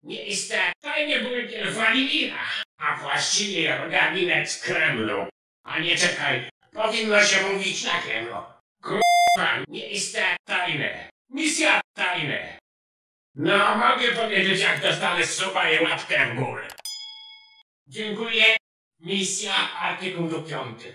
Miejsce tajnie bunkier Władimira, a właściwie gabinet Kremlu. A nie czekaj, powinno się mówić takiego. Kurwa, miejsce tajne, misja tajne. No, mogę powiedzieć, jak dostanę suba i łapkę w górę. Dziękuję. Misja artykuł 5.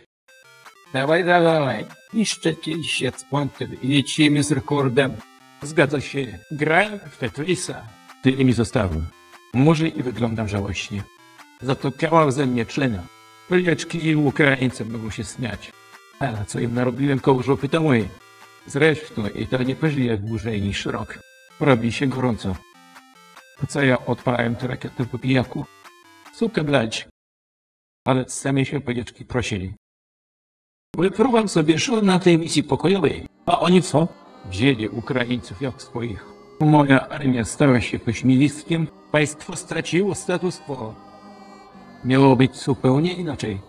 Dawaj. Niszczycie się z punktem i lecimy z rekordem. Zgadza się. Grałem w Tetrisa. Tyle mi zostało. Może i wyglądam żałośnie. Za to kawał ze mnie tlena. Polieczki i Ukraińcy mogą się śmiać. Ale co im narobiłem koło żopy to moje. Zresztą i to nie pożyje dłużej niż rok. Robi się gorąco. Po co ja odpalałem tę rakietę po pijaku? Sukę blać. Ale sami się polieczki prosili. Wypróbowałem sobie szur na tej misji pokojowej. A oni co? Wzięli Ukraińców jak swoich. Moja armia stała się pośmiewiskiem, państwo straciło status quo. Miało być zupełnie inaczej.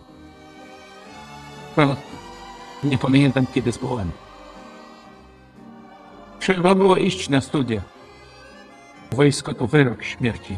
Nie pamiętam kiedy spałem. Trzeba było iść na studia. Wojsko to wyrok śmierci.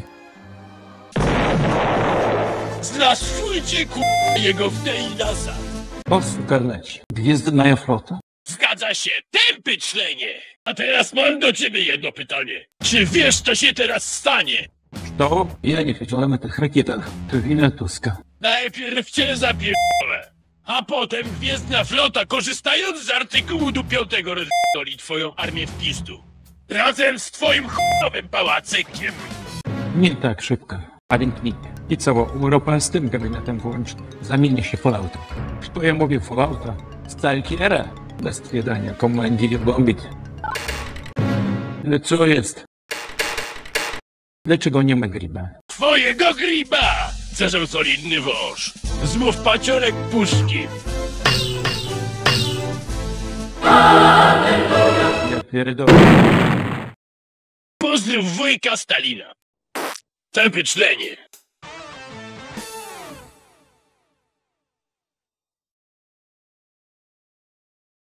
Zlaszczujcie jego w tej lasa. Posłuchaj, Gwiezdna Flota. Zgadza się, tępy czlenie! A teraz mam do ciebie jedno pytanie. Czy wiesz, co się teraz stanie? To? Ja nie wiedziałem o tych rakietach. To wina Tuska. Najpierw cię zapierdolę, a potem Gwiezdna Flota, korzystając z artykułu 5, rozdoli twoją armię w pistu. Razem z twoim chujowym pałacykiem. Nie tak szybko. A więc nikt. I cała Europa z tym gabinetem włącznie zamieni się w Fallouta. Что ja mówię Fallouta? Stalkiera? Bez stwierdzenia komandie bombić. Ale co jest? Dlaczego nie ma Griba? Twojego Griba! Zaczął solidny wąż. Zmów paciorek puszki. Ja pierdolę. Pozdrów wujka Stalina. Tępy czlenie.